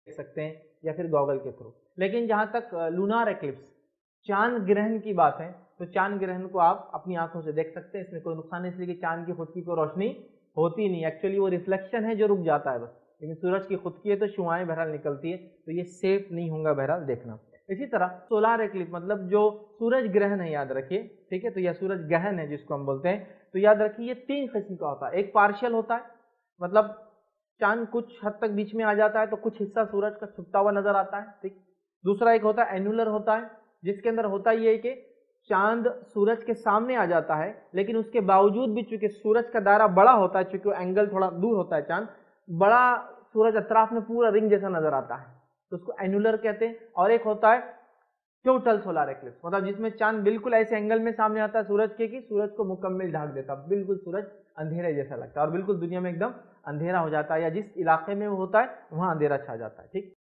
देख सकते हैं या फिर गॉगल के थ्रू। लेकिन जहाँ तक लूनार एक्लिप्स, चांद ग्रहण की बात है, तो चांद ग्रहण को आप अपनी आंखों से देख सकते हैं, इसमें कोई नुकसान नहीं, इसलिए कि चांद की खुद की कोई रोशनी होती नहीं, एक्चुअली वो रिफ्लेक्शन है जो रुक जाता है बस। लेकिन सूरज की खुद की है तो शुआएं बहरहाल निकलती है, तो ये सेफ नहीं होगा बहरहाल देखना। इसी तरह सोलार एक्लिप्स मतलब जो सूरज ग्रहण है, याद रखिए, ठीक है, तो यह सूरज ग्रहण है जिसको हम बोलते हैं, तो याद रखिए ये 3 किस्म का होता है। एक पार्शियल होता है, मतलब चांद कुछ हद तक बीच में आ जाता है तो कुछ हिस्सा सूरज का छुपता हुआ नजर आता है, ठीक। दूसरा एक होता है एनुलर होता है, जिसके अंदर होता ये है कि चांद सूरज के सामने आ जाता है, लेकिन उसके बावजूद भी चूंकि सूरज का दायरा बड़ा होता है, चूंकि एंगल थोड़ा दूर होता है, चांद बड़ा सूरज अतराफ में पूरा रिंग जैसा नजर आता है, तो उसको एनुलर कहते हैं। और एक होता है टोटल सोलर एक्लिप्स, मतलब जिसमें चांद बिल्कुल ऐसे एंगल में सामने आता है सूरज के कि सूरज को मुकम्मल ढक देता, बिल्कुल सूरज अंधेरे जैसा लगता है और बिल्कुल दुनिया में एकदम अंधेरा हो जाता है, या जिस इलाके में वो होता है वहां अंधेरा छा जाता है, ठीक।